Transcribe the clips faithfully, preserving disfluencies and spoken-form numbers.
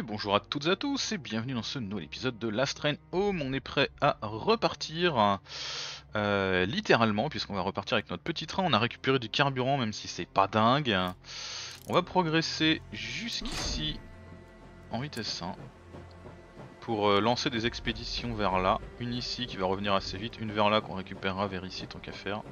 Bonjour à toutes et à tous et bienvenue dans ce nouvel épisode de Last Train Home. On est prêt à repartir, euh, littéralement, puisqu'on va repartir avec notre petit train. On a récupéré du carburant, même si c'est pas dingue. On va progresser jusqu'ici en vitesse un pour euh, lancer des expéditions vers là. Une ici qui va revenir assez vite, une vers là qu'on récupérera vers ici tant qu'à faire.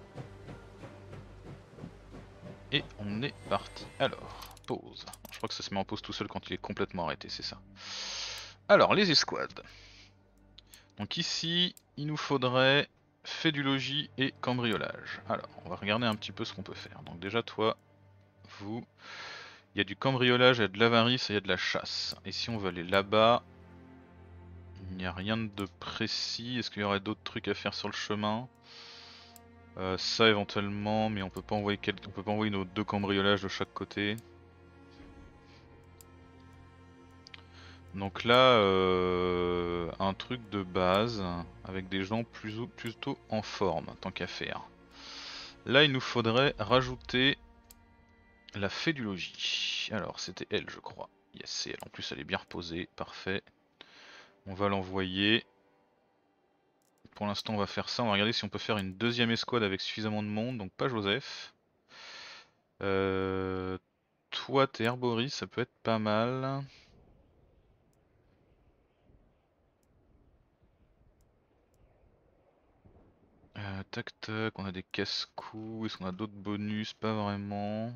Et on est parti. Alors, pause. Je crois que ça se met en pause tout seul quand il est complètement arrêté, c'est ça. Alors, les escouades. Donc ici, il nous faudrait fédulogie et cambriolage. Alors, on va regarder un petit peu ce qu'on peut faire. Donc déjà, toi, vous, il y a du cambriolage, il y a de l'avarice et il y a de la chasse. Et si on veut aller là-bas, il n'y a rien de précis. Est-ce qu'il y aurait d'autres trucs à faire sur le chemin? euh, Ça éventuellement, mais on peut pas envoyer quel... on peut pas envoyer nos deux cambriolages de chaque côté. Donc là, euh, un truc de base avec des gens plus ou, plutôt en forme, tant qu'à faire. Là, il nous faudrait rajouter la fédulogie. Alors, c'était elle, je crois. Yes, c'est elle. En plus, elle est bien reposée. Parfait. On va l'envoyer. Pour l'instant, on va faire ça. On va regarder si on peut faire une deuxième escouade avec suffisamment de monde. Donc, pas Joseph. Euh, toi, t'es herboriste, ça peut être pas mal. Euh, tac tac, on a des casse-coups. Est-ce qu'on a d'autres bonus? Pas vraiment.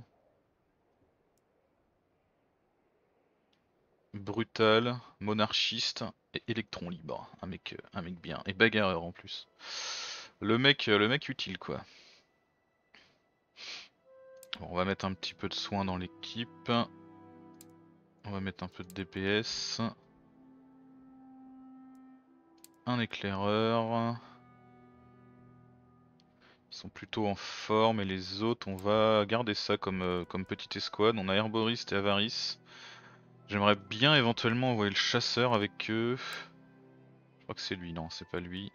Brutal, monarchiste et électron libre. Un mec, un mec bien. Et bagarreur en plus. Le mec, le mec utile quoi. Bon, on va mettre un petit peu de soin dans l'équipe. On va mettre un peu de D P S. Un éclaireur. Ils sont plutôt en forme et les autres, on va garder ça comme, euh, comme petite escouade. On a herboriste et avarice. J'aimerais bien éventuellement envoyer le chasseur avec eux. Je crois que c'est lui, non, c'est pas lui.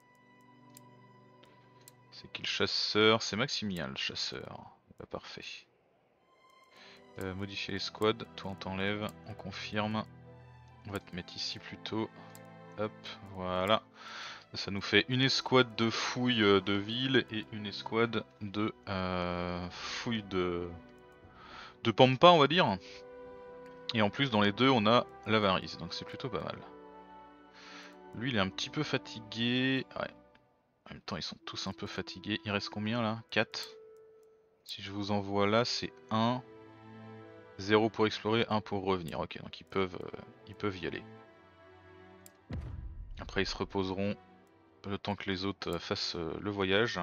C'est qui le chasseur? C'est Maximilien le chasseur. Bah, parfait. Euh, modifier les squads, toi on t'enlève, on confirme. On va te mettre ici plutôt. Hop, voilà. Ça nous fait une escouade de fouilles de ville et une escouade de euh, fouilles de... de pampa on va dire. Et en plus dans les deux on a l'avarice, donc c'est plutôt pas mal. Lui il est un petit peu fatigué. Ouais. En même temps ils sont tous un peu fatigués. Il reste combien là? Quatre. Si je vous envoie là c'est un. zéro pour explorer, un pour revenir. Ok, donc ils peuvent, euh, ils peuvent y aller. Après ils se reposeront le temps que les autres fassent euh, le voyage.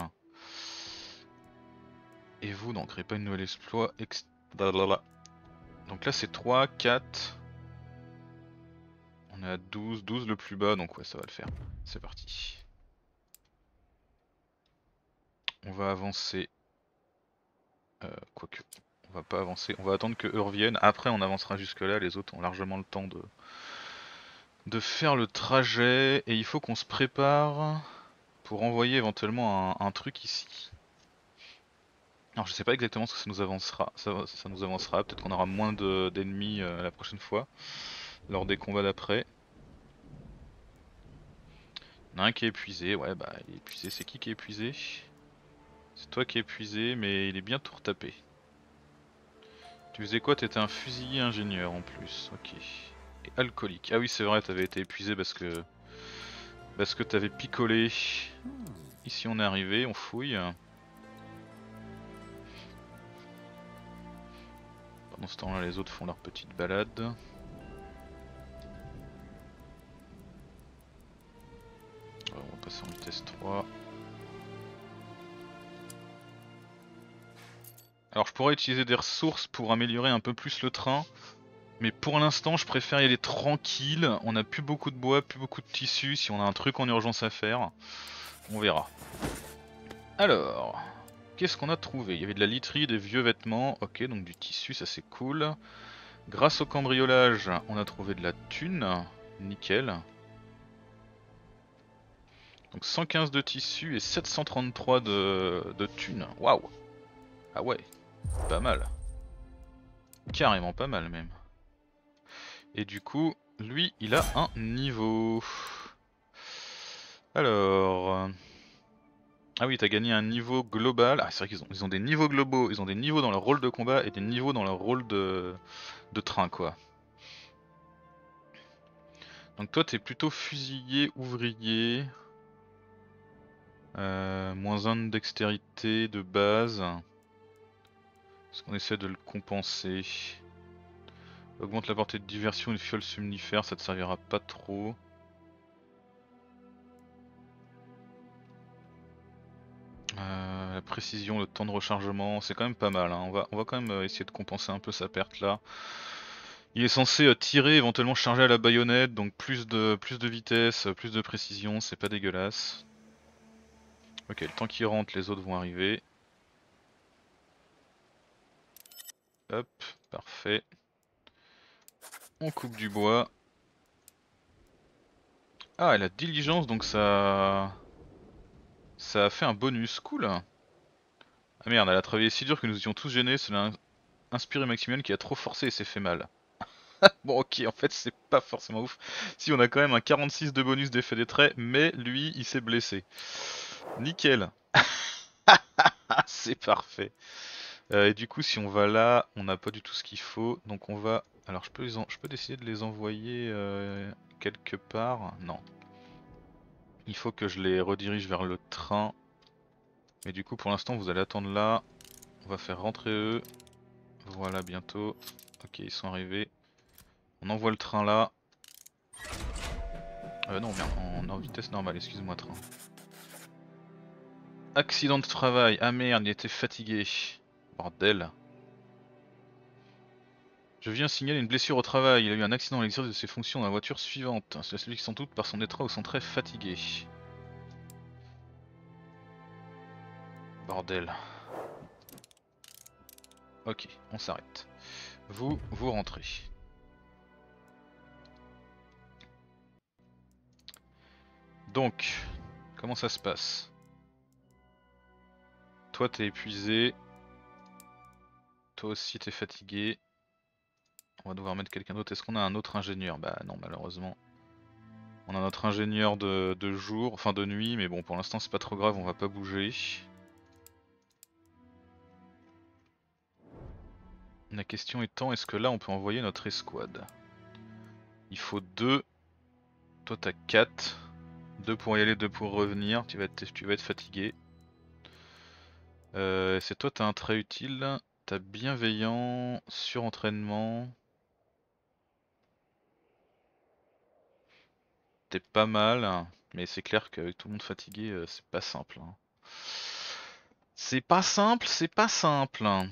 Et vous n'en créez pas une nouvelle exploit. Ex... Donc là c'est trois, quatre. On est à douze, douze le plus bas, donc ouais ça va le faire. C'est parti. On va avancer. Euh, quoique, on va pas avancer. On va attendre que eux reviennent. Après on avancera jusque là, les autres ont largement le temps de... de faire le trajet. Et il faut qu'on se prépare pour envoyer éventuellement un, un truc ici. Alors je sais pas exactement ce que ça nous avancera, ça, ça nous avancera, peut-être qu'on aura moins d'ennemis euh, la prochaine fois, lors des combats d'après. Il y en a un qui est épuisé, ouais bah il est épuisé, c'est qui qui est épuisé? C'est toi qui es épuisé, mais il est bien tout retapé. Tu faisais quoi? T'étais un fusilier ingénieur en plus, ok. Et alcoolique, ah oui c'est vrai, t'avais été épuisé parce que... Parce que t'avais picolé. Ici on est arrivé, on fouille. Pendant ce temps là les autres font leur petite balade. On va passer en vitesse trois. Alors je pourrais utiliser des ressources pour améliorer un peu plus le train. Mais pour l'instant je préfère y aller tranquille. On a plus beaucoup de bois, plus beaucoup de tissus. Si on a un truc en urgence à faire, on verra. Alors, qu'est-ce qu'on a trouvé? Il y avait de la literie, des vieux vêtements. Ok, donc du tissu, ça c'est cool. Grâce au cambriolage, on a trouvé de la thune. Nickel. Donc cent quinze de tissu et sept cent trente-trois de, de thunes. Waouh! Ah ouais, pas mal. Carrément pas mal même. Et du coup, lui, il a un niveau. Alors... Ah oui, t'as gagné un niveau global. Ah, c'est vrai qu'ils ont, ils ont des niveaux globaux, ils ont des niveaux dans leur rôle de combat et des niveaux dans leur rôle de, de train, quoi. Donc toi, t'es plutôt fusilier, ouvrier. Euh, moins un de dextérité de base. Est-ce qu'on essaie de le compenser? Augmente la portée de diversion, une fiole somnifère, ça te servira pas trop. Euh, la précision, le temps de rechargement, c'est quand même pas mal, hein. On va, on va quand même euh, essayer de compenser un peu sa perte là. Il est censé euh, tirer, éventuellement charger à la baïonnette, donc plus de, plus de vitesse, euh, plus de précision, c'est pas dégueulasse. Ok, le temps qu'il rentre, les autres vont arriver. Hop, parfait. On coupe du bois. Ah, elle a diligence, donc ça... Ça a fait un bonus, cool. Ah merde, elle a travaillé si dur que nous étions tous gênés, cela a inspiré Maximilian qui a trop forcé et s'est fait mal. Bon ok, en fait c'est pas forcément ouf. Si on a quand même un quarante-six de bonus d'effet des traits, mais lui il s'est blessé. Nickel. C'est parfait. Euh, et du coup si on va là, on n'a pas du tout ce qu'il faut. Donc on va... Alors je peux, les en... je peux décider de les envoyer euh, quelque part. Non. Il faut que je les redirige vers le train. Mais du coup pour l'instant vous allez attendre là. On va faire rentrer eux. Voilà bientôt. Ok ils sont arrivés. On envoie le train là. Euh, non, merde, en, en vitesse normale, excuse-moi, train. Accident de travail, ah merde, il était fatigué. Bordel. Je viens signaler une blessure au travail, il a eu un accident à l'exercice de ses fonctions dans la voiture suivante. Cela s'explique sans doute par son état ou son trait fatigué. Bordel. Ok, on s'arrête. Vous, vous rentrez. Donc, comment ça se passe? Toi t'es épuisé. Toi aussi t'es fatigué. On va devoir mettre quelqu'un d'autre. Est-ce qu'on a un autre ingénieur? Bah non, malheureusement. On a notre ingénieur de, de jour, enfin de nuit, mais bon pour l'instant c'est pas trop grave, on va pas bouger. La question étant, est-ce que là on peut envoyer notre escouade? Il faut deux. Toi t'as quatre. deux pour y aller, deux pour revenir. Tu vas être, tu vas être fatigué. Euh, c'est toi t'as un trait utile. T'as bienveillant, surentraînement. T'es pas mal. Mais c'est clair qu'avec tout le monde fatigué, euh, c'est pas simple, hein. C'est pas simple, c'est pas simple. On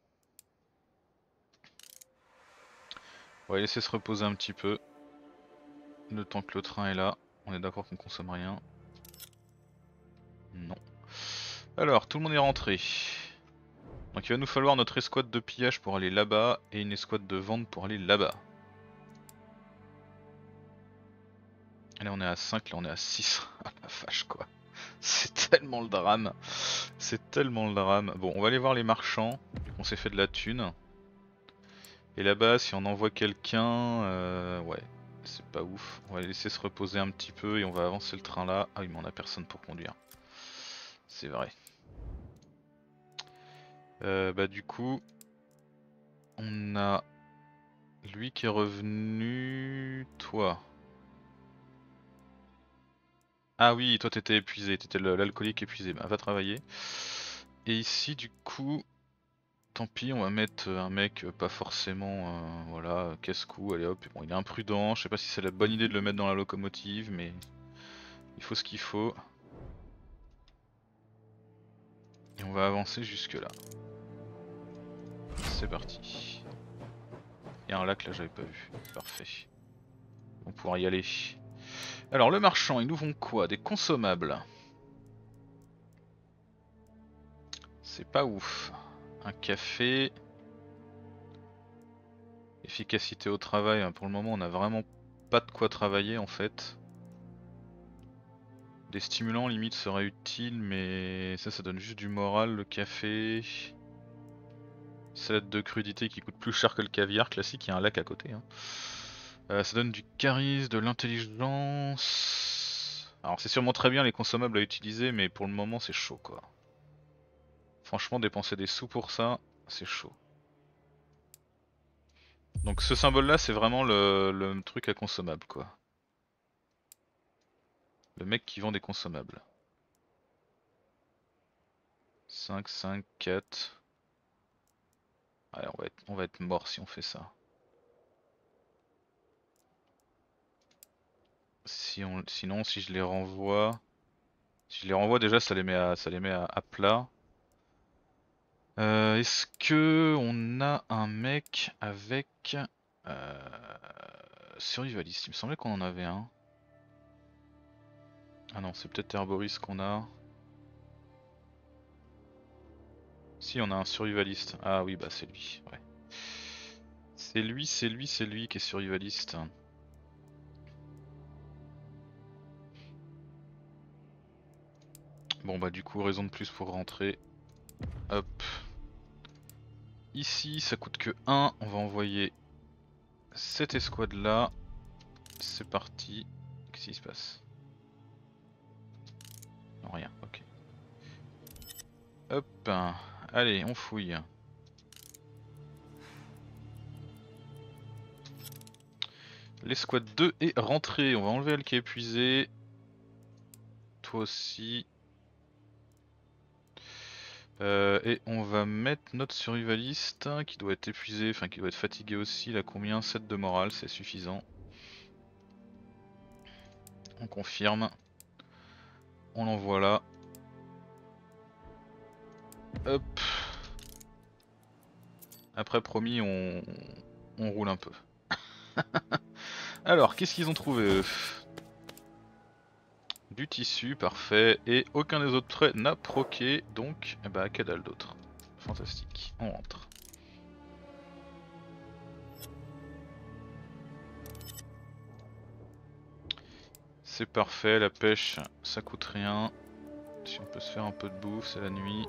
va les laisser se reposer un petit peu. Le temps que le train est là. On est d'accord qu'on consomme rien. Non. Alors, tout le monde est rentré. Donc il va nous falloir notre escouade de pillage pour aller là-bas et une escouade de vente pour aller là-bas. Là on est à cinq, là on est à six. Ah la vache quoi. C'est tellement le drame. C'est tellement le drame. Bon, on va aller voir les marchands. On s'est fait de la thune. Et là-bas, si on envoie quelqu'un, euh, ouais, c'est pas ouf. On va les laisser se reposer un petit peu et on va avancer le train là. Ah oui, mais on a personne pour conduire. C'est vrai. Euh, bah du coup, on a lui qui est revenu. Toi. Ah oui, toi t'étais épuisé, t'étais l'alcoolique épuisé, bah va travailler. Et ici du coup, tant pis, on va mettre un mec pas forcément, euh, voilà, casse-cou, allez hop, bon il est imprudent, je sais pas si c'est la bonne idée de le mettre dans la locomotive, mais il faut ce qu'il faut. Et on va avancer jusque là. C'est parti. Il y a un lac là, j'avais pas vu, parfait. On pourra y aller. Alors le marchand, ils nous vont quoi? Des consommables. C'est pas ouf. Un café. Efficacité au travail, pour le moment on a vraiment pas de quoi travailler en fait. Des stimulants limite seraient utiles mais ça ça donne juste du moral, le café. Salade de crudité qui coûte plus cher que le caviar classique, il y a un lac à côté, hein. Euh, ça donne du charisme, de l'intelligence. Alors c'est sûrement très bien les consommables à utiliser, mais pour le moment c'est chaud quoi. Franchement, dépenser des sous pour ça, c'est chaud. Donc ce symbole là c'est vraiment le, le truc à consommable quoi. Le mec qui vend des consommables. cinq, cinq, quatre. Ouais, on va être, on va être mort si on fait ça. Si on, sinon, si je les renvoie, si je les renvoie déjà, ça les met à, ça les met à, à plat. Euh, Est-ce que on a un mec avec euh, survivaliste? Il me semblait qu'on en avait un. Ah non, c'est peut-être Herboris qu'on a. Si, on a un survivaliste. Ah oui, bah c'est lui. Ouais. C'est lui, c'est lui, c'est lui qui est survivaliste. Bon bah du coup, raison de plus pour rentrer. Hop. Ici, ça coûte que un. On va envoyer cette escouade là. C'est parti. Qu'est-ce qui se passe? Non, rien, ok. Hop. Allez, on fouille. L'escouade deux est rentrée. On va enlever elle qui est épuisée. Toi aussi. Euh, et on va mettre notre survivaliste qui doit être épuisé, enfin qui doit être fatigué aussi. Il a combien? sept de morale, c'est suffisant. On confirme. On l'envoie là. Hop. Après promis on, on roule un peu. Alors qu'est-ce qu'ils ont trouvé eux? Du tissu, parfait. Et aucun des autres traits n'a proqué, donc eh bah que dalle d'autre. Fantastique, on rentre. C'est parfait, la pêche ça coûte rien. Si on peut se faire un peu de bouffe, c'est la nuit.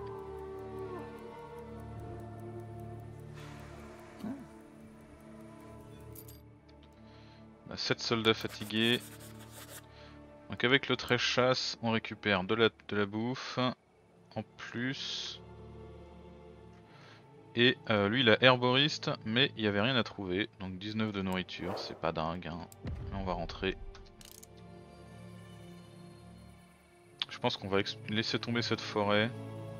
On a sept soldats fatigués. Donc avec le trait chasse, on récupère de la, de la bouffe en plus. Et euh, lui il a herboriste, mais il n'y avait rien à trouver. Donc dix-neuf de nourriture, c'est pas dingue. Hein. Mais on va rentrer. Je pense qu'on va laisser tomber cette forêt.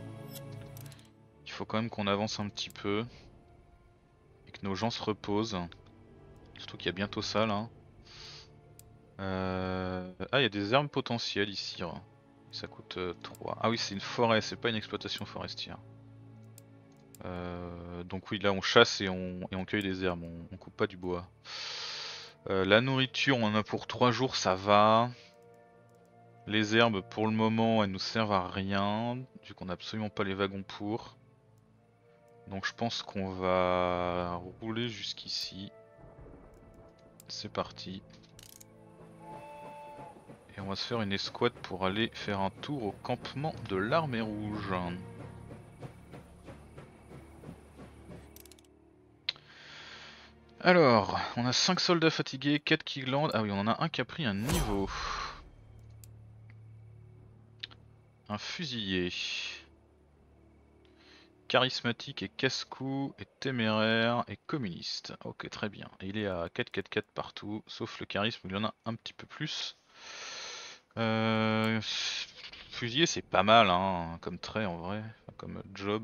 Il faut quand même qu'on avance un petit peu. Et que nos gens se reposent. Surtout qu'il y a bientôt ça là. Euh... Ah, il y a des herbes potentielles ici. Hein. Ça coûte euh, trois. Ah oui, c'est une forêt, c'est pas une exploitation forestière. Euh, donc oui, là on chasse et on, et on cueille des herbes, on, on coupe pas du bois. Euh, la nourriture, on en a pour trois jours, ça va. Les herbes, pour le moment, elles nous servent à rien, vu qu'on n'a absolument pas les wagons pour. Donc je pense qu'on va rouler jusqu'ici. C'est parti. Et on va se faire une escouade pour aller faire un tour au campement de l'armée rouge. Alors, on a cinq soldats fatigués, quatre qui glandent. Ah oui, on en a un qui a pris un niveau. Un fusilier. Charismatique et casse-cou et téméraire et communiste. Ok, très bien. Et il est à quatre quatre quatre partout, sauf le charisme où il y en a un petit peu plus. Euh... Fusilier c'est pas mal hein, comme trait en vrai, comme job.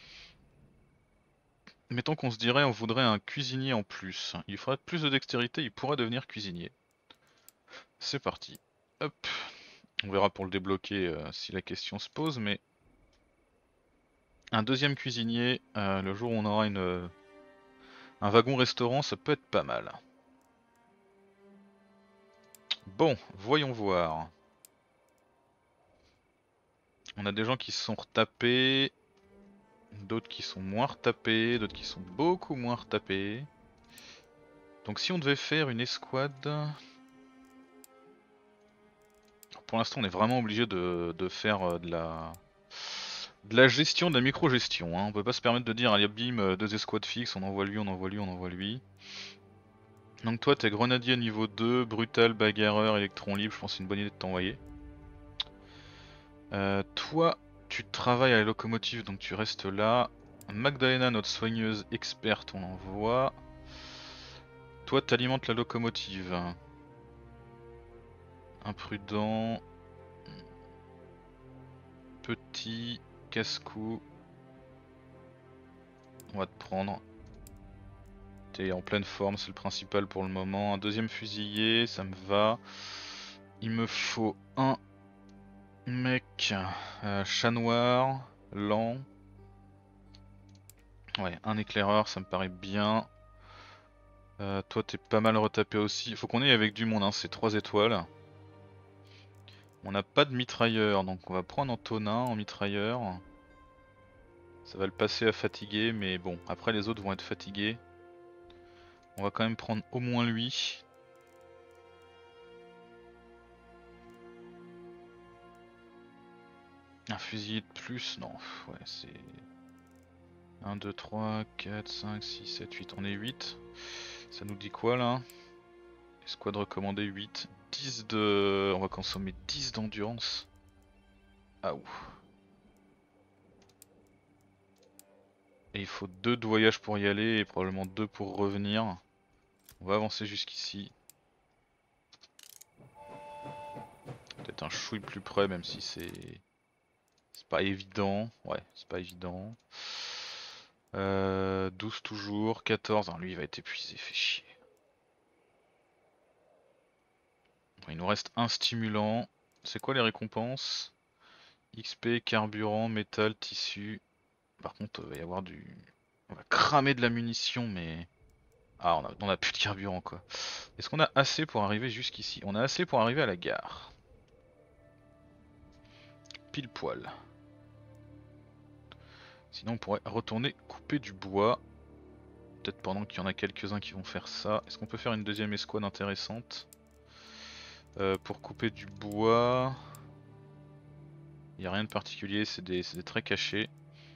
Mettons qu'on se dirait on voudrait un cuisinier en plus. Il faudrait plus de dextérité, il pourrait devenir cuisinier. C'est parti. Hop. On verra pour le débloquer euh, si la question se pose, mais un deuxième cuisinier, euh, le jour où on aura une, euh, un wagon restaurant, ça peut être pas mal. Bon, voyons voir. On a des gens qui se sont retapés, d'autres qui sont moins retapés, d'autres qui sont beaucoup moins retapés. Donc si on devait faire une escouade... Pour l'instant on est vraiment obligé de, de faire de la... de la gestion, de la micro-gestion. Hein. On peut pas se permettre de dire allez bim, deux escouades fixes, on envoie lui, on envoie lui, on envoie lui. Donc toi t'es grenadier niveau deux, brutal, bagarreur, électron libre, je pense que c'est une bonne idée de t'envoyer. Euh, toi tu travailles à la locomotive donc tu restes là. Magdalena, notre soigneuse experte, on l'envoie. Toi t'alimentes la locomotive. Imprudent. Petit. Casse-cou. On va te prendre. T'es en pleine forme, c'est le principal pour le moment. Un deuxième fusilier, ça me va. Il me faut un mec euh, chat noir, lent. Ouais, un éclaireur, ça me paraît bien. Euh, toi, t'es pas mal retapé aussi. Faut qu'on aille avec du monde, hein, c'est trois étoiles. On n'a pas de mitrailleur, donc on va prendre Antonin en mitrailleur. Ça va le passer à fatiguer, mais bon, après les autres vont être fatigués. On va quand même prendre au moins lui. Un fusil de plus, non, ouais, c'est... un, deux, trois, quatre, cinq, six, sept, huit, on est huit. Ça nous dit quoi là? Escouade recommandée huit. dix de... On va consommer dix d'endurance. Ah ouh. Et il faut deux de voyage pour y aller et probablement deux pour revenir. On va avancer jusqu'ici. Peut-être un chouille plus près même si c'est... C'est pas évident. Ouais, c'est pas évident. Euh, douze toujours, quatorze. Non, lui il va être épuisé, fait chier. Bon, il nous reste un stimulant. C'est quoi les récompenses? X P, carburant, métal, tissu. Par contre, il va y avoir du... On va cramer de la munition, mais... Ah, on a, on a plus de carburant, quoi. Est-ce qu'on a assez pour arriver jusqu'ici? On a assez pour arriver à la gare. Pile poil. Sinon, on pourrait retourner couper du bois. Peut-être pendant qu'il y en a quelques-uns qui vont faire ça. Est-ce qu'on peut faire une deuxième escouade intéressante? euh, Pour couper du bois... Il n'y a rien de particulier, c'est des, des traits cachés.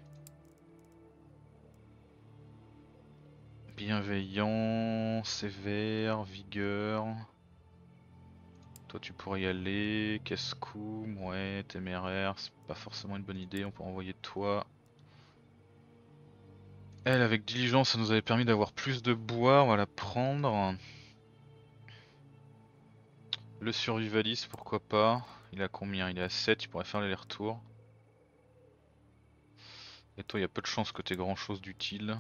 Bienveillant, sévère, vigueur. Toi tu pourrais y aller, casse-cou, ouais, téméraire, c'est pas forcément une bonne idée, on peut envoyer toi. Elle avec diligence ça nous avait permis d'avoir plus de bois, on va la prendre. Le survivaliste pourquoi pas, il a combien? Il est à sept, il pourrait faire l'aller-retour. Et toi il y a peu de chances que t'aies grand chose d'utile.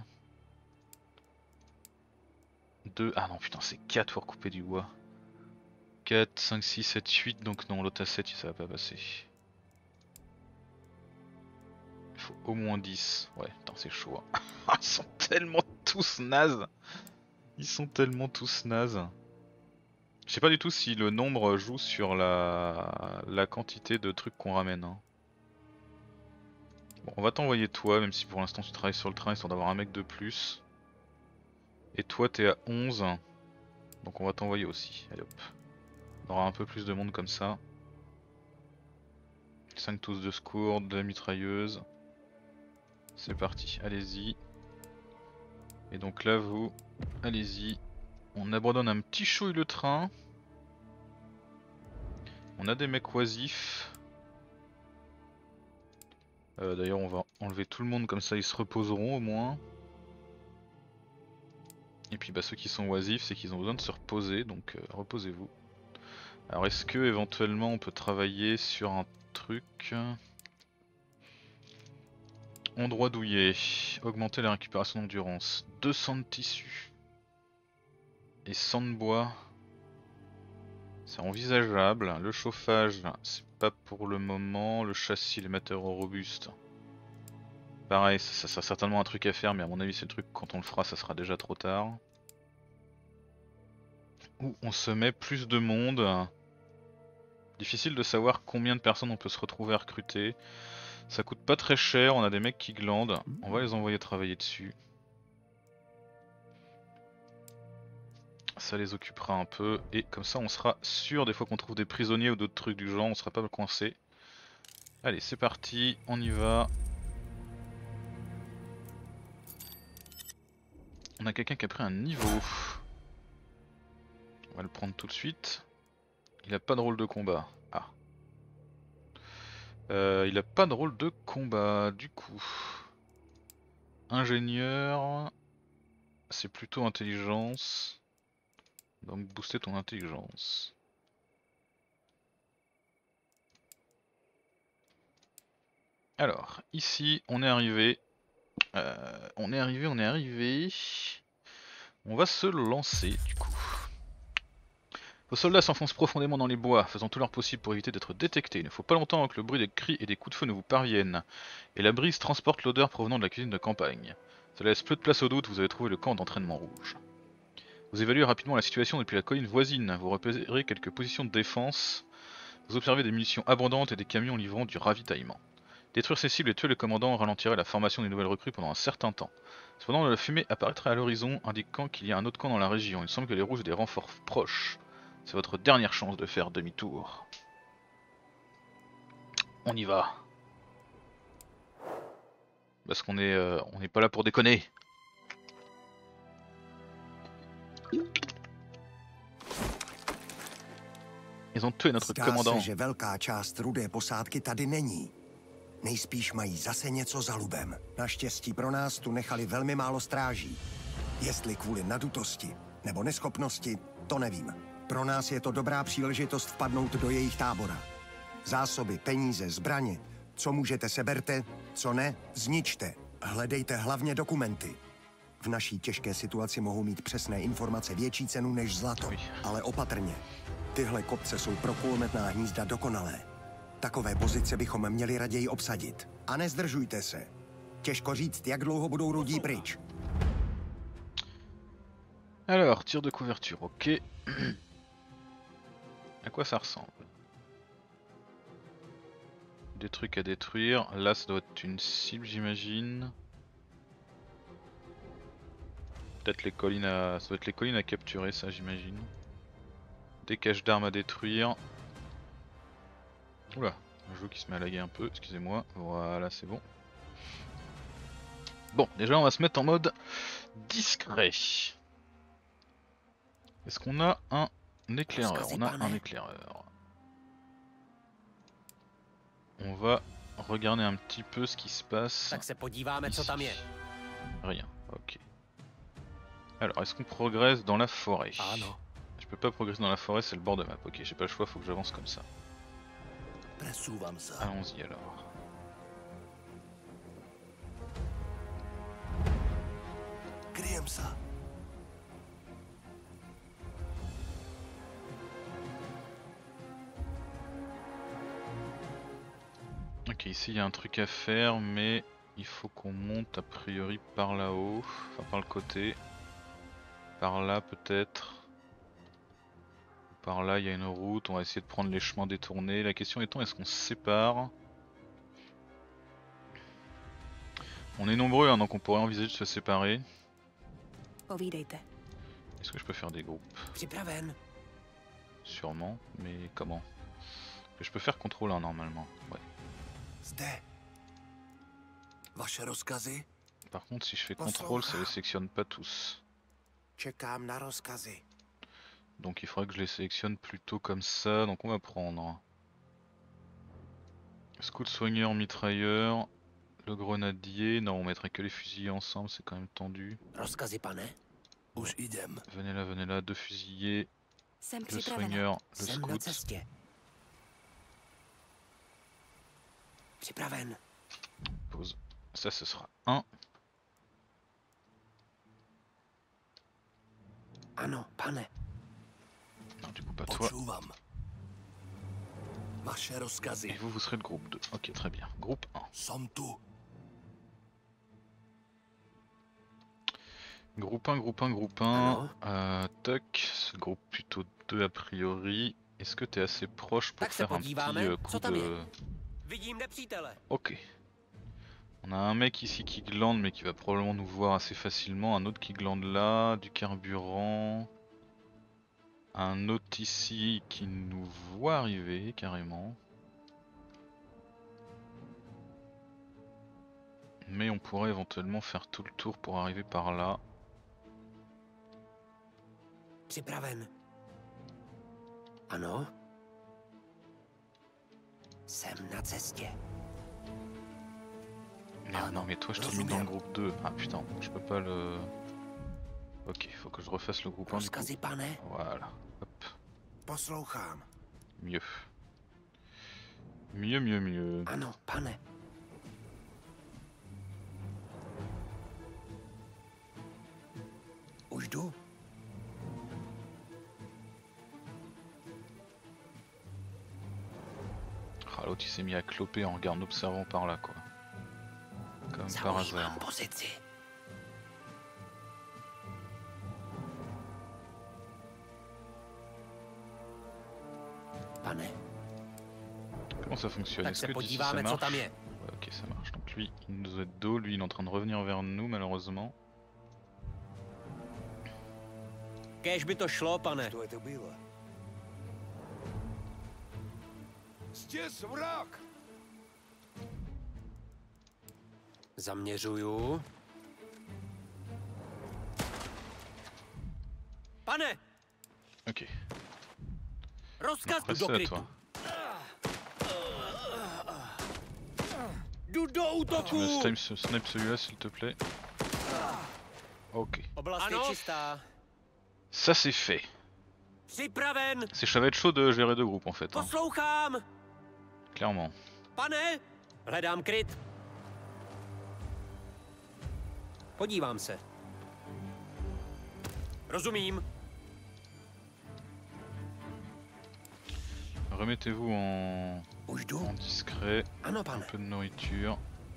deux, ah non putain c'est quatre pour couper du bois. quatre, cinq, six, sept, huit, donc non, l'autre à sept, ça va pas passer. Il faut au moins dix. Ouais, putain, c'est chaud. Hein. Ils sont tellement tous nazes. Ils sont tellement tous nazes. Je sais pas du tout si le nombre joue sur la, la quantité de trucs qu'on ramène. Hein. Bon, on va t'envoyer toi, même si pour l'instant tu travailles sur le train, histoire d'avoir un mec de plus. Et toi, t'es à onze. Donc on va t'envoyer aussi. Allez hop. On aura un peu plus de monde comme ça. cinq tous de secours, de la mitrailleuse. C'est parti, allez-y. Et donc là vous, allez-y. On abandonne un petit chouille le train. On a des mecs oisifs. Euh, D'ailleurs on va enlever tout le monde comme ça ils se reposeront au moins. Et puis bah ceux qui sont oisifs c'est qu'ils ont besoin de se reposer donc euh, reposez-vous. Alors est-ce que éventuellement on peut travailler sur un truc? Endroit douillet, augmenter la récupération d'endurance, deux cents de tissu et cent de bois. C'est envisageable, le chauffage c'est pas pour le moment, le châssis, les matériaux robustes. Pareil, ça, ça sera certainement un truc à faire mais à mon avis c'est le truc quand on le fera ça sera déjà trop tard. Où on se met plus de monde. Difficile de savoir combien de personnes on peut se retrouver à recruter. Ça coûte pas très cher, on a des mecs qui glandent, on va les envoyer travailler dessus. Ça les occupera un peu et comme ça on sera sûr des fois qu'on trouve des prisonniers ou d'autres trucs du genre, on sera pas coincé. Allez c'est parti, on y va. On a quelqu'un qui a pris un niveau. On va le prendre tout de suite. Il a pas de rôle de combat. Ah. Euh, il a pas de rôle de combat du coup. Ingénieur, c'est plutôt intelligence. Donc booster ton intelligence. Alors, ici on est arrivé. Euh, on est arrivé, on est arrivé. On va se lancer du coup. Vos soldats s'enfoncent profondément dans les bois, faisant tout leur possible pour éviter d'être détectés. Il ne faut pas longtemps avant que le bruit des cris et des coups de feu ne vous parviennent. Et la brise transporte l'odeur provenant de la cuisine de campagne. Cela laisse peu de place au doute, vous avez trouvé le camp d'entraînement rouge. Vous évaluez rapidement la situation depuis la colline voisine, vous repérez quelques positions de défense, vous observez des munitions abondantes et des camions livrant du ravitaillement. Détruire ces cibles et tuer le commandant ralentirait la formation des nouvelles recrues pendant un certain temps. Cependant, la fumée apparaîtrait à l'horizon, indiquant qu'il y a un autre camp dans la région. Il semble que les rouges aient des renforts proches. C'est votre dernière chance de faire demi-tour. On y va. Parce qu'on est, euh, on n'est pas là pour déconner. Ils ont tué notre Zdá commandant. se, že velká část rudé posádky tady není. Nejspíš mají zase něco za lubem. Naštěstí pro nás tu nechali velmi málo stráží. Jestli kvůli nadutosti nebo neschopnosti, to nevím. Pro nás je to dobrá příležitost vpadnout do jejich tábora. Zásoby, peníze, zbraně. Co můžete, seberte, co ne, zničte. Hledejte hlavně dokumenty. V naší těžké situaci mohou mít přesné informace větší cenu než zlato, ale opatrně. Tyhle kopce jsou pro kulometná hnízda dokonalé. Takové pozice bychom měli raději obsadit. A nezdržujte se. Těžko říct, jak dlouho budou rudí pryč. Alors, tir de couverture, ok. À quoi ça ressemble? Des trucs à détruire. Là, ça doit être une cible, j'imagine. Peut-être les collines à... Ça doit être les collines à capturer, ça, j'imagine. Des caches d'armes à détruire. Oula, un jeu qui se met à laguer un peu, excusez-moi. Voilà, c'est bon. Bon, déjà, on va se mettre en mode discret. Est-ce qu'on a un éclaireur? On a un éclaireur. On va regarder un petit peu ce qui se passe. Ici. Rien, ok. Alors, est-ce qu'on progresse dans la forêt? Ah non. Je peux pas progresser dans la forêt, c'est le bord de map. Ok, j'ai pas le choix, faut que j'avance comme ça. Allons-y alors. Ok, ici il y a un truc à faire, mais il faut qu'on monte a priori par là-haut, enfin par le côté. Par là peut-être. Par là il y a une route, on va essayer de prendre les chemins détournés. La question étant, est-ce qu'on se sépare? On est nombreux, hein, donc on pourrait envisager de se séparer. Est-ce que je peux faire des groupes? Sûrement, mais comment? Je peux faire contrôle un normalement, ouais. Par contre, si je fais contrôle, ça les sélectionne pas tous. Donc il faudrait que je les sélectionne plutôt comme ça, donc on va prendre scout soigneur mitrailleur, le grenadier, non on mettrait que les fusiliers ensemble, c'est quand même tendu. Venez là, venez là, deux fusiliers, le soigneur, le scout. Pause. Ça ce sera un. Non, du coup pas toi. Et vous, vous serez le groupe deux. Ok, très bien. Groupe un. Groupe un, groupe un, groupe un. Euh, toc, ce groupe plutôt deux a priori. Est-ce que t'es assez proche pour faire un petit euh, coup de... Ok. On a un mec ici qui glande mais qui va probablement nous voir assez facilement. Un autre qui glande là, du carburant. Un autre ici qui nous voit arriver carrément. Mais on pourrait éventuellement faire tout le tour pour arriver par là. Ano. Jsem na cestě. Merde, non mais toi je t'ai mis dans le groupe deux. Ah putain, je peux pas le... Ok, faut que je refasse le groupe un du coup. Rozkazy, pane? Voilà, hop. Poslouchám. Mieux. Mieux, mieux, mieux. Ano, pane. Už jdu. Ah, l'autre il s'est mis à cloper en regardant, observant par là quoi. Comme par hasard. Pozici. Pane. Comment ça fonctionne? Est-ce que d'ici ça marche? Ouais, ok, ça marche. Donc lui, il nous est de dos, lui il est en train de revenir vers nous malheureusement. Kéž by to šlo, pane. Что это было? Здесь враг! Zaměřuju. Pane! Ok. Rozkaz No, do reste à krytu. toi. Jdu do Tu me útoku! snipe, snipe celui-là s'il te plaît. Ok. Oblast je čistá. Ça c'est fait. Připraven! C'est ça va être chaud de gérer deux groupes en fait. Hein. Poslouchám! Clairement. Pane! Hledám kryt. Podívám se. Rozumím. Remettez-vous en... en discret. Ano, Un pane. peu de nourriture.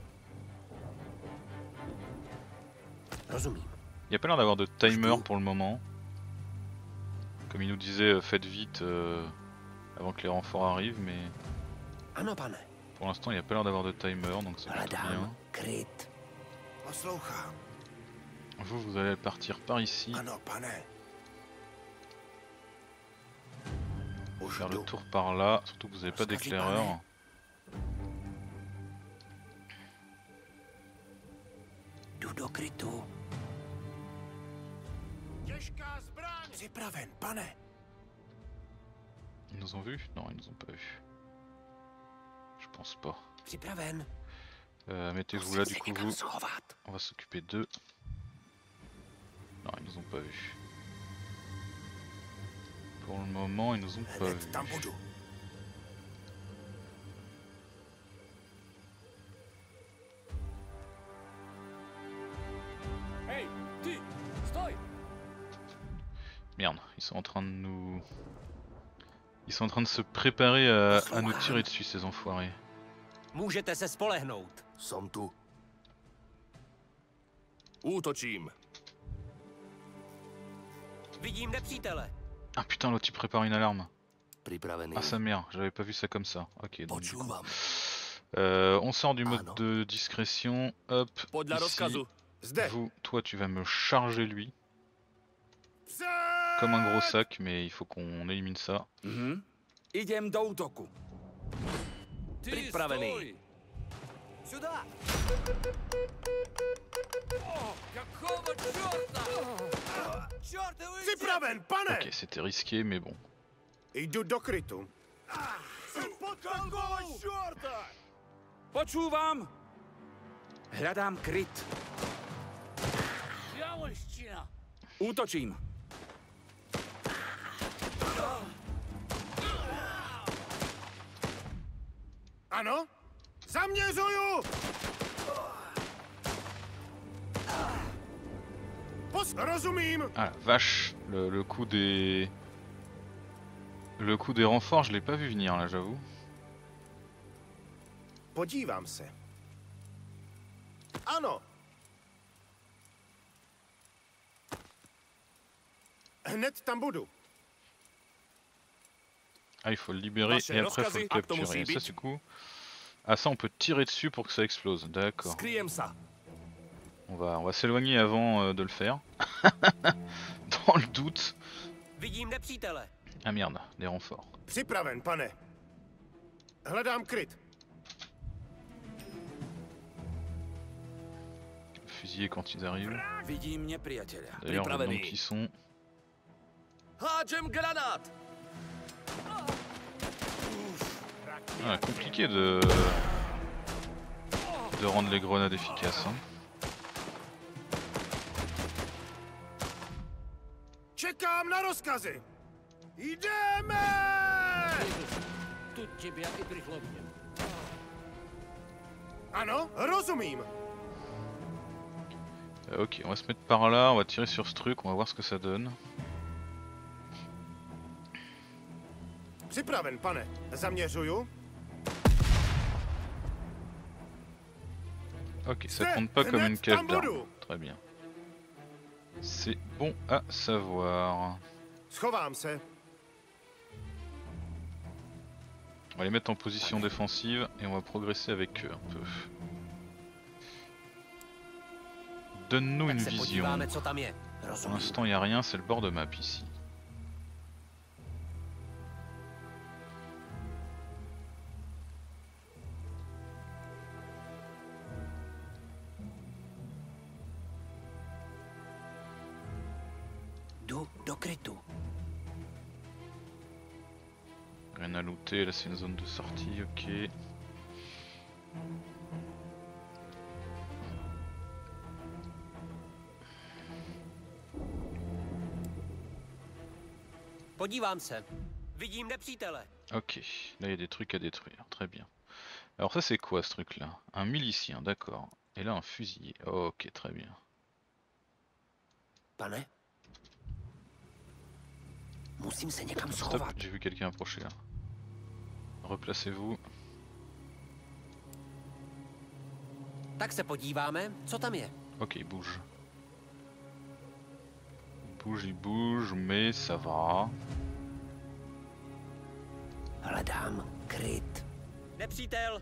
Rozumím. Il n'y a pas l'air d'avoir de timer pour le moment. Comme il nous disait, euh, faites vite euh, avant que les renforts arrivent, mais Ano, pane. pour l'instant il n'y a pas l'air d'avoir de timer, donc c'est plutôt bien. Hledám kryt. Poslouchám. Vous, vous allez partir par ici, Ano, pane. Už faire le jdu. tour par là, surtout que vous n'avez pas Rozkazy, d'éclaireur. pane. Jdu do krytu. Těžká zbraň! Připraven, pane. Ils nous ont vus? Non, ils nous ont pas vus. Je pense pas. Připraven. Euh, Mettez-vous là du coup, vous. schovat. On va s'occuper d'eux. Non, ils nous ont pas vus. Pour le moment, ils nous ont pas Hned vus. tam budu. Hej, ty! Stoj! Merde, ils sont en train de nous... Ils sont en train de se préparer à, à nous tirer dessus, ces enfoirés. Můžete se spolehnout. Jsem tu. Útočím. Vidím nepřítele. Ah putain, l'autre il prépare une alarme. Připravený. Ah sa mère, j'avais pas vu ça comme ça. Ok, donc du coup, Počúvam. euh, on sort du Ah, mode non. de discrétion. Hop, Podle ici, rozkazu. Zde. vous, toi tu vas me charger lui. Comme un gros sac, mais il faut qu'on élimine ça. Mhm. Idem do útoku. Připravený. Сюда. Какого черта? Черт, вы... Připraven, pane. Ok, c'était risqué, mais bon. Jdu do krytu. Počúvam. Hľadám kryt. Diavolština. Útočím. Ano. Zaměřuju. Pos... Rozumím. Ah la vache, le, le coup des... Le coup des renforts, je l'ai pas vu venir là, j'avoue. Podívám se. Ano. Hned tam budu. Ah, il faut le libérer Vaše et après il faut le rozkazy, ak to capturer. musí Et ça byť. du coup... Ah ça on peut tirer dessus pour que ça explose, d'accord. Skryjem sa. On va, on va s'éloigner avant euh, de le faire. Dans le doute. Vidím nepřítele. Ah merde, des renforts. Připraven, pane. Hledám kryt. Fusiller quand ils arrivent. Vidím nepriateľa. D'ailleurs, on demande Pripravený. qui sont. Hádžem granát. Ah, compliqué de... de rendre les grenades efficaces. Hein. Čekám na rozkazy! Jdeme! Тут тебя и прихлопнем. Ano, rozumím. Euh, ok, on va se mettre par là, on va tirer sur ce truc, on va voir ce que ça donne. Připraven, pane. Zaměřuju. Ok, ça compte pas comme une cage d'armes. Très bien. C'est bon à savoir. Schovám se. On va les mettre en position défensive et on va progresser avec eux un peu. Donne-nous une Tak se vision. podíváme, co tam je. Pour Rozumím. l'instant, il n'y a rien, c'est le bord de map ici. Jdu do krytu. Rien à looter, là c'est une zone de sortie, ok. Podívám se. Vidím nepřítele. Ok, là il y a des trucs à détruire, très bien. Alors ça c'est quoi ce truc là? Un milicien, d'accord. Et là un fusilier, ok très bien. Pane? Musím se někam Stop, schovat. j'ai vu quelqu'un approcher là. Replacez-vous. Tak se podíváme, co tam je. Ok, il bouge. Il bouge, il bouge, mais ça va. Hledám kryt. Nepřítel.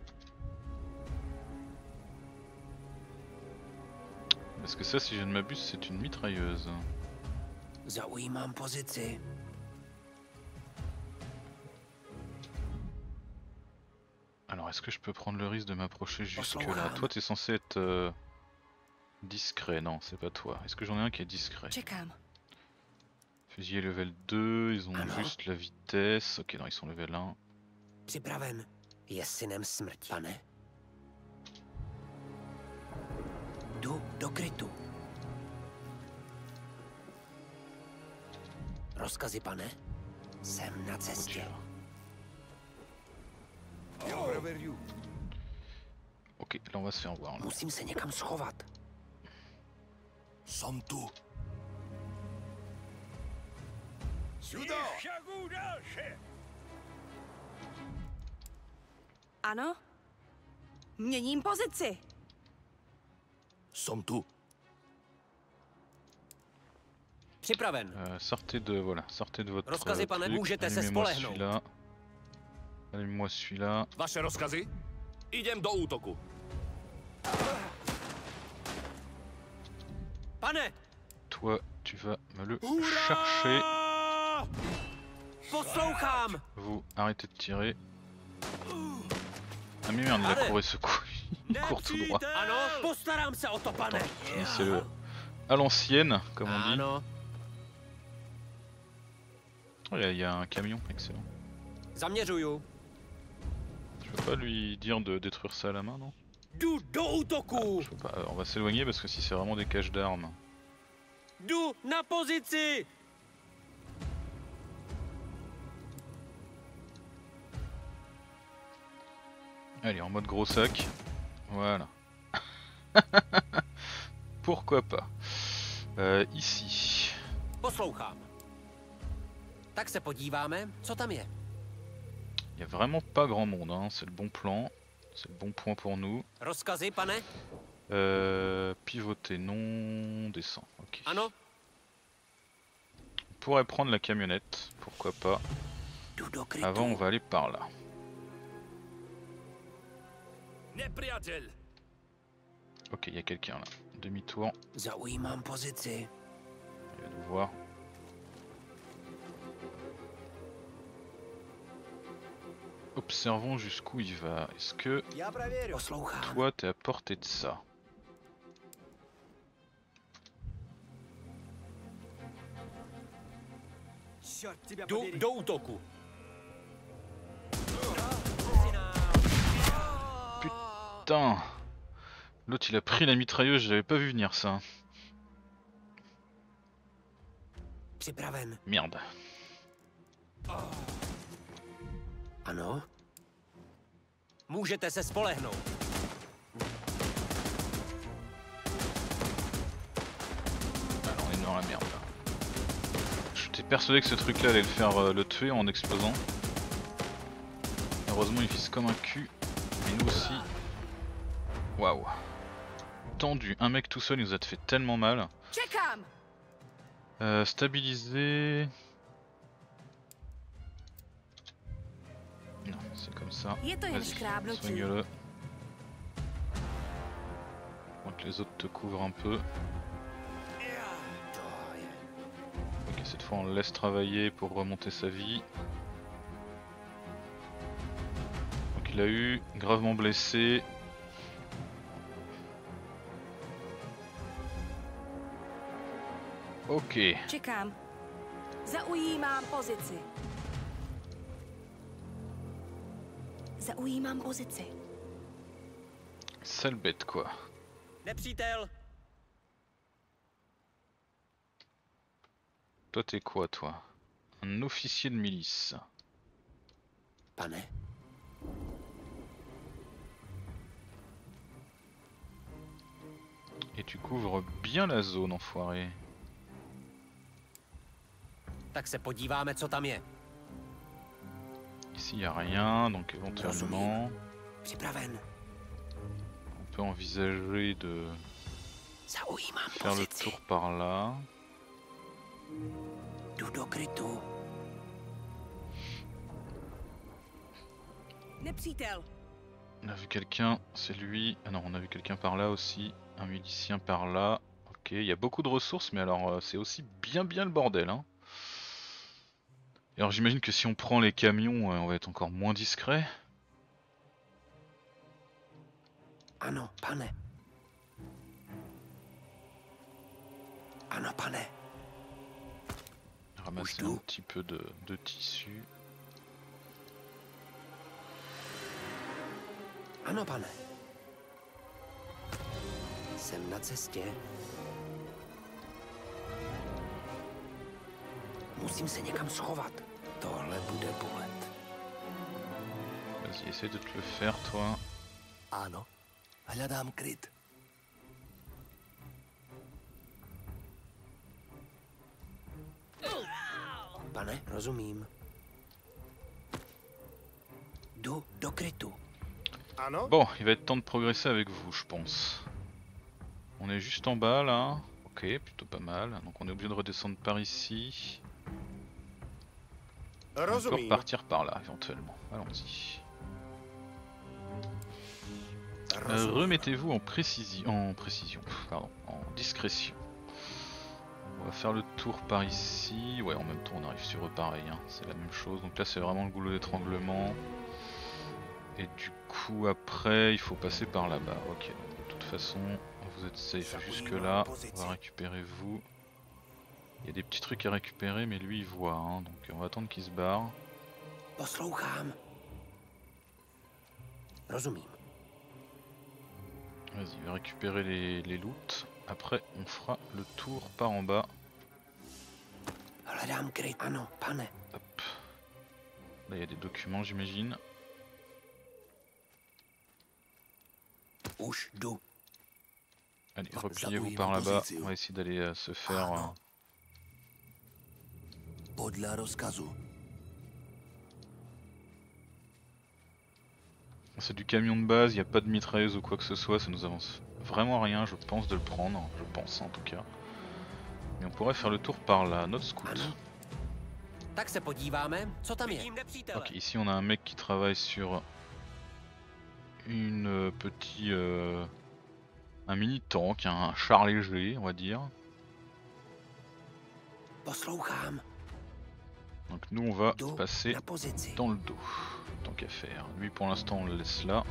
Parce que ça, si je ne m'abuse, c'est une mitrailleuse. Zaujímám pozici. Alors, est-ce que je peux prendre le risque de m'approcher jusque là? Poslouchám. Toi, t'es censé être euh, discret. Non, c'est pas toi. Est-ce que j'en ai un qui est discret? Čekám. Fusilier level deux, ils ont Alors juste la vitesse. Ok, non, ils sont level un. Připraven. Je synem smrti. Pane? Jdu do krytu. Rozkazy, pane? Jsem na cestě. Ok, là on va se faire voir. Là. Musím se někam schovat. Som tu. Ano? Měním pozici. Som tu. Připraven. Euh, sortez de voilà, sortez de votre Rozkazy, pane, truc. můžete se Allumez-moi spolehnout. celui-là. Allume-moi celui-là. Vaše rozkazy? Idem do útoku. Pane! Toi, tu vas me le chercher. Poslouchám! Vous arrêtez de tirer. Ah mais merde, il a Allez. couru ce coup. Il court tout droit. Ano, postarám se o to, pane. C'est le à l'ancienne, comme on dit. Ano. Oh, il y, a- il y a un camion, excellent. Zaměřuju. Je peux pas lui dire de détruire ça à la main, non? Jdu do útoku. Je peux pas. Euh, on va s'éloigner parce que si c'est vraiment des caches d'armes. Jdu na pozici. Allez, en mode gros sac. Voilà. Pourquoi pas. Euh, ici. Poslouchám. Tak se podíváme, co tam je. Il y a vraiment pas grand monde, hein. C'est le bon plan. C'est le bon point pour nous. Rozkazy, pane? Euh, pivoter, non, descend. Ok. Ano. On pourrait prendre la camionnette, pourquoi pas. Jdu do krytu. Avant, on va aller par là. Nepriateľ. Ok, il y a quelqu'un là. Demi-tour, Zaujímám pozici. il va nous voir. Observons jusqu'où il va. Est-ce que Já prověřu. Poslouchám. toi t'es à portée de ça? Jdu do útoku. putain. L'autre il a pris la mitrailleuse, j'avais pas vu venir ça. Připraven. Merde. Ano. Můžete se spolehnout. Ah non, on est dans la merde là. J'étais persuadé que ce truc là allait le faire euh, le tuer en explosant. Heureusement il vise comme un cul. Mais nous aussi. Waouh. Tendu, un mec tout seul il nous a fait tellement mal. Čekám! Euh, stabiliser. Non, c'est comme ça. Je to jen Vas-y, škrábnutí. soigne-le. Faut que les autres te couvrent un peu. Ok, cette fois on le laisse travailler pour remonter sa vie. Donc il a eu gravement blessé. Ok. Čekám. Zaujímám pozici. Zaujímám pozici. Sale bête quoi. Nepřítel. Toi t'es quoi toi? Un officier de milice. Pane. Et tu couvres bien la zone enfoiré. Tak se podíváme, co tam je. Ici y a rien, donc éventuellement Připraven. on peut envisager de Zaujímám faire le pozici. tour par là. Jdu do krytu. Nepřítel. On a vu quelqu'un, c'est lui. Ah non, on a vu quelqu'un par là aussi. Un milicien par là. Ok, il y a beaucoup de ressources, mais alors euh, c'est aussi bien bien le bordel. Hein. Et alors j'imagine que si on prend les camions, euh, on va être encore moins discret. Ano, pane. Ano, pane. Ramasser un petit peu de, de tissu. Ano, pane. Jsem na cestě. Musím se někam schovat. Tohle bude bolet. Vas-y, essaye de te le faire toi. Ano. Hledám kryt. Pane, rozumím. Jdu do krytu. Ano? Bon, il va être temps de progresser avec vous, je pense. On est juste en bas là. Ok, plutôt pas mal. Donc on est obligé de redescendre par ici. On peut Rozumím. repartir par là éventuellement. Allons-y. Euh, Rozumím. Remettez-vous en précision, en précision, pardon, en discrétion. On va faire le tour par ici. Ouais, en même temps on arrive sur eux pareil, hein. C'est la même chose. Donc là c'est vraiment le goulot d'étranglement. Et du coup après il faut passer par là-bas. Ok, donc de toute façon vous êtes safe jusque là. On va récupérer vous. Il y a des petits trucs à récupérer mais lui il voit, hein. Donc on va attendre qu'il se barre. Poslouchám. Rozumím. Vas-y, va récupérer les, les loots. Après, on fera le tour par en bas. Hledám kryt. Ano, pane. Hop. Là, il y a des documents, j'imagine. Už jdu. Allez, repliez-vous par là-bas. On va essayer d'aller euh, se faire... Euh... Podle rozkazu. C'est du camion de base, il n'y a pas de mitrailleuse ou quoi que ce soit. Ça nous avance vraiment rien, je pense, de le prendre. Je pense en tout cas. Mais on pourrait faire le tour par là, notre scout. Ano. Tak se podíváme, co tam je. Ok, ici on a un mec qui travaille sur une euh, petit, euh, un mini tank, un char léger, on va dire. Poslouchám. Donc nous on va Jdu passer na pozici. dans le dos, tant qu'à faire. Lui pour l'instant on le laisse là.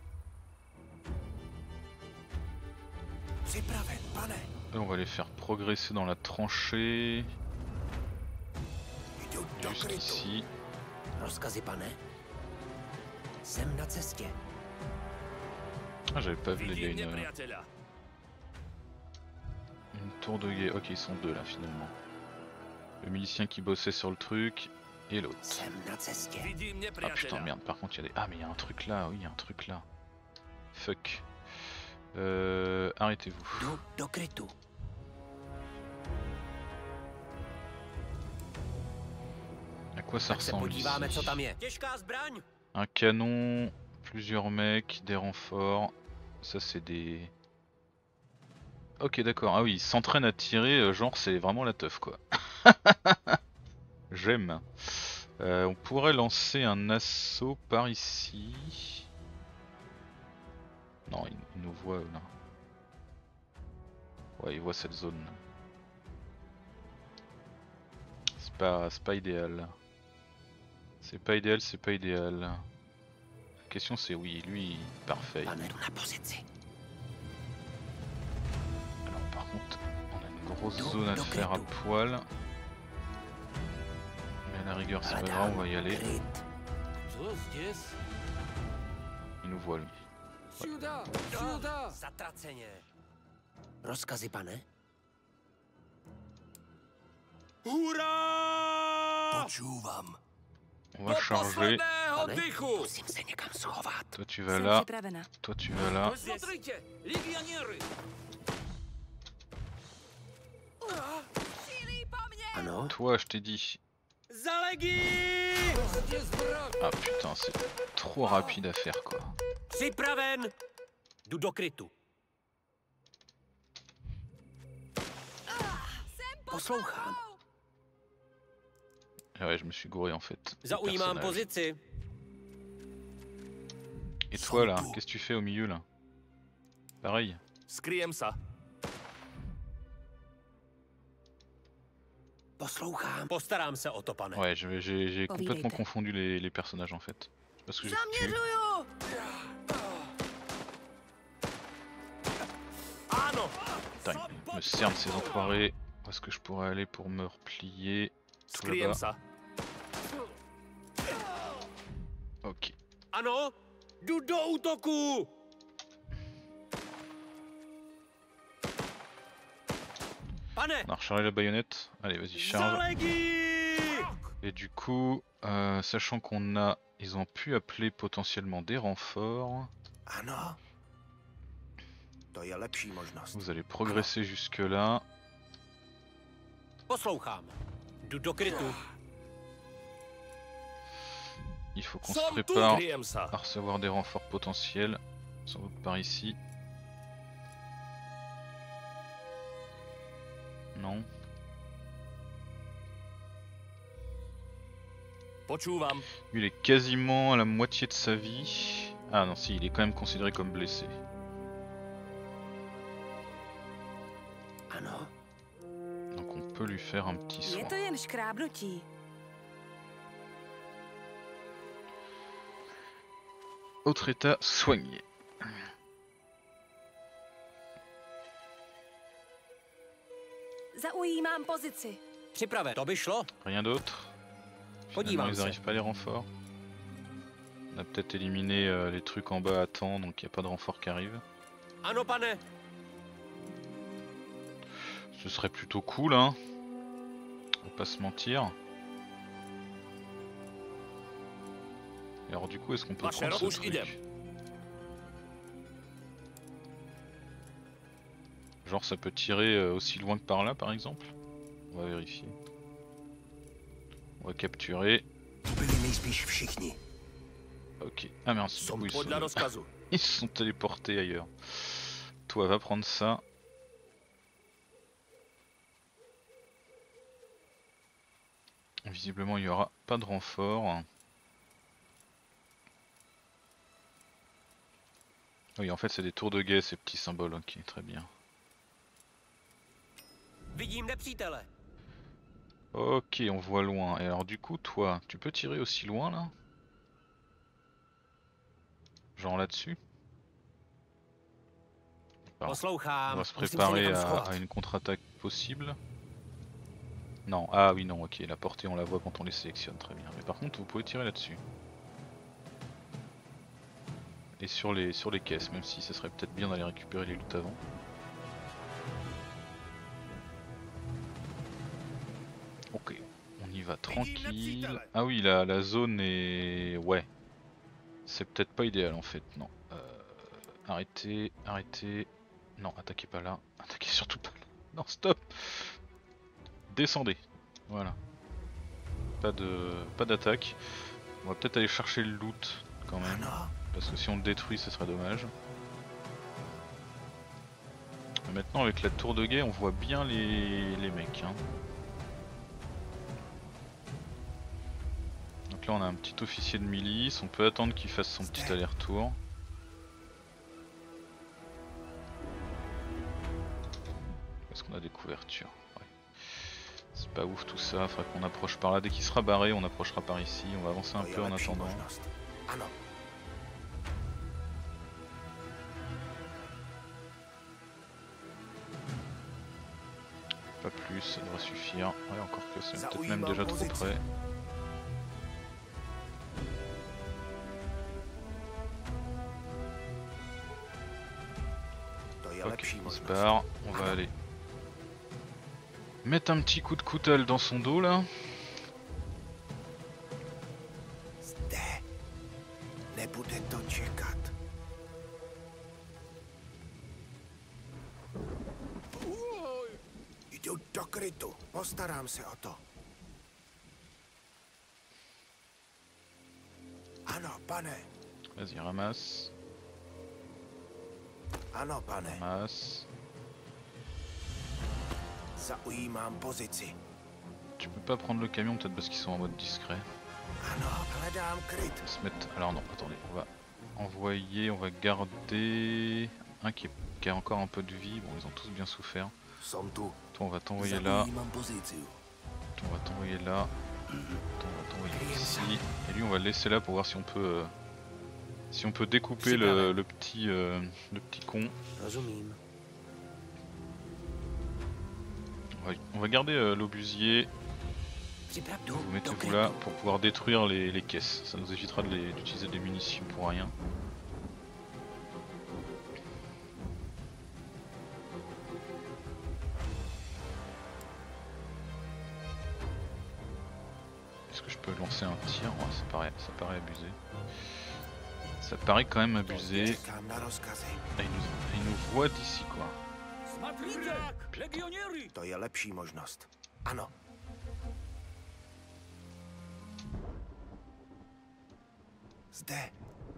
Připraven, pane. Et on va les faire progresser dans la tranchée. Jdu do krytu. Jusqu'ici. Rozkazy, pane. Jsem na cestě. Ah, j'avais pas vu les gars, Vidím une, nepriateľa. une tour de guet. Ok, ils sont deux là finalement. Le milicien qui bossait sur le truc et l'autre. Jsem na cestě. Vidím Ah putain, nepriateľa. merde, par contre il y a des. Ah, mais il y a un truc là, oui, il y a un truc là. Fuck. Euh. Arrêtez-vous. Jdu do krytu. À quoi ça Tak se ressemble podíváme, co ici? tam je. Těžká zbraň. Un canon, plusieurs mecs, des renforts. Ça c'est des... Ok d'accord, ah oui, ils s'entraînent à tirer, euh, genre c'est vraiment la teuf quoi. J'aime. Euh, on pourrait lancer un assaut par ici. Non, ils, ils nous voient là. Ouais, ils voient cette zone. C'est pas, c'est pas idéal. C'est pas idéal, c'est pas idéal. La question c'est oui, lui, parfait. Pane, jdu na pozici. Alors par contre, on a une grosse Do- zone à do faire à krytu. poil. Mais à la rigueur c'est pas grave, on va y aller. Kryt. Co zdis? Il nous voit lui. Sюда, sюда. Zatraceně. Rozkazy, pane? Hurá! Počúvam. On va Do charger. posledného Pane? dychu! Musím se někam schovat. Toi tu vas Jsem là, připravena. toi tu vas là. Смотрите, легионеры! Sílí po mně! Ano? Toi je t'ai dit. Za legii! Ah putain, c'est trop rapide à faire quoi. Připraven. Jdu do krytu. Jsem pod Poslouchám. tebou! Ah ouais, je me suis gouré en fait. de Zaujímám personnage. pozici. Et toi là, qu'est-ce que tu fais au milieu là? Pareil. Skryjem sa. Poslouchám. Postarám se o to, pane. Ouais, je- j'ai j'ai complètement Povídejte. confondu les, les personnages en fait. Je sais pas ce que j'ai foutu. Zaměřuju! Áno! Putain, il me cerne ces enfoirés. Où est-ce que je pourrais aller pour me replier? Tout Skryjem là-bas. sa. Ok. Ano, jdu do útoku. Pane, On a rechargé la baïonnette. Allez, vas-y, za charge. legii! Et du coup, euh, sachant qu'on a... Ils ont pu appeler potentiellement des renforts. Ano? To je lepší možnost. Vous allez progresser jusque là. Poslouchám. Jdu do krytu. Il faut qu'on se Som tu! prépare Skryjem sa. à recevoir des renforts potentiels. Sans doute par ici. Non. Počúvam. Lui, il est quasiment à la moitié de sa vie. Ah non, si, il est quand même considéré comme blessé. Ano? Donc on peut lui faire un petit Je soin. to jen škrábnutí. Autre état soigné. Zaujímám pozici. Připraven. To by šlo. Rien d'autre. Finalement, Podívám ils se. n'arrivent pas les renforts. On a peut-être éliminé euh, les trucs en bas à temps, donc il n'y a pas de renfort qui arrive. Ano, pane. Ce serait plutôt cool, hein. On va pas se mentir. Et alors du coup, est-ce qu'on peut Vaše prendre ce rouge idem. truc? Genre ça peut tirer euh, aussi loin que par là par exemple? On va vérifier. On va capturer. Tu byli nejspíš všichni. Ok. Ah merde, du Som coup, ils, podľa sont... rozkazu. ils se sont téléportés ailleurs. Toi va prendre ça. Visiblement il n'y aura pas de renfort. Oui en fait c'est des tours de guet ces petits symboles, ok très bien. Vidím nepřítele. Ok on voit loin, et alors du coup toi tu peux tirer aussi loin là? Genre là-dessus? Bon. On Poslouchám. va se musím se préparer někam à, schovat. à une contre-attaque possible. Non, ah oui non, ok, la portée on la voit quand on les sélectionne, très bien. Mais par contre vous pouvez tirer là-dessus. Et et sur les sur les caisses, même si ça serait peut-être bien d'aller récupérer les loot avant. Ok, on y va tranquille. Ah oui, la, la zone est... ouais. C'est peut-être pas idéal en fait, non. Euh... Arrêtez, arrêtez. Non, attaquez pas là. Attaquez surtout pas là. Non, stop. Descendez. Voilà. Pas de, pas d'attaque. On va peut-être aller chercher le loot quand même. Parce que si on le détruit, ce serait dommage. Et maintenant, avec la tour de guet, on voit bien les, les mecs. Hein. Donc là, on a un petit officier de milice. On peut attendre qu'il fasse son petit aller-retour. Est-ce qu'on a des couvertures? Ouais. C'est pas ouf tout ça, faudrait qu'on approche par là. Dès qu'il sera barré, on approchera par ici. On va avancer un peu en attendant. Pas plus, ça devrait suffire. Ouais, encore que c'est peut-être même déjà trop près. Ok, il se barre, on va aller mettre un petit coup de couteau dans son dos là. Jdu do krytu, postarám se o to. Ano, pane. Vas-y, ramasse. Ano, pane. Ramasse. Zaujímám pozici. Tu peux pas prendre le camion peut-être parce qu'ils sont en mode discret. Ano, hledám kryt. On va se mettre... Alors non, attendez, on va envoyer, on va garder un qui, est... qui a encore un peu de vie. Bon, ils ont tous bien souffert. Toi, on va t'envoyer là. Toi, on va t'envoyer là. Toi, on va t'envoyer ici. Et lui, on va le laisser là pour voir si on peut, euh, si on peut découper le, le petit, euh, le petit con. On va, on va garder euh, l'obusier. Vous mettez-vous là pour pouvoir détruire les, les caisses. Ça nous évitera d'utiliser des munitions pour rien. Est-ce que je peux lancer un tir? Ouais, ça paraît, ça paraît abusé. Ça paraît quand même abusé. Ah, il, nous, il nous voit d'ici quoi. To je lepší možnost. Ano. Zde.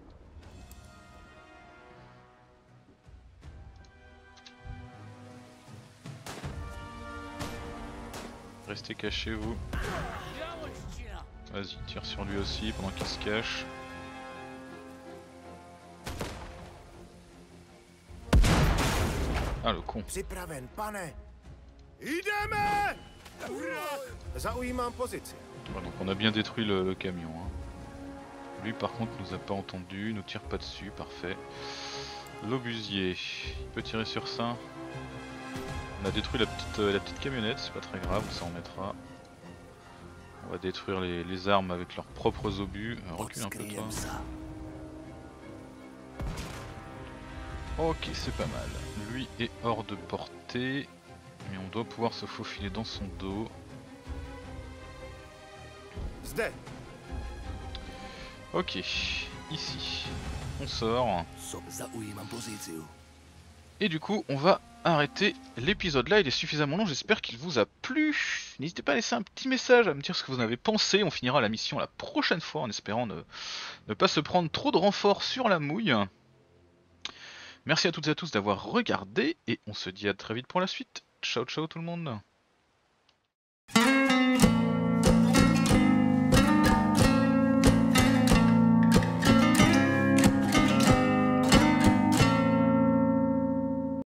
Restez cachés vous. Vas-y, tire sur lui aussi pendant qu'il se cache. Ah le con. Připraven, pane. Jdeme! Zaujímám pozici. Ouais, donc on a bien détruit le, le camion. Hein. Lui par contre nous a pas entendu, nous tire pas dessus, parfait. L'obusier, il peut tirer sur ça. On a détruit la petite, euh, la petite camionnette, c'est pas très grave, ça en mettra. On va détruire les, les armes avec leurs propres obus. Euh, recule un peu toi. Ok, c'est pas mal. Lui est hors de portée, mais on doit pouvoir se faufiler dans son dos. Zde. Ok, ici, on sort. Et du coup, on va arrêter l'épisode là. Il est suffisamment long, j'espère qu'il vous a plu. N'hésitez pas à laisser un petit message, à me dire ce que vous en avez pensé. On finira la mission la prochaine fois en espérant ne, ne pas se prendre trop de renforts sur la mouille. Merci à toutes et à tous d'avoir regardé et on se dit à très vite pour la suite. Ciao ciao tout le monde.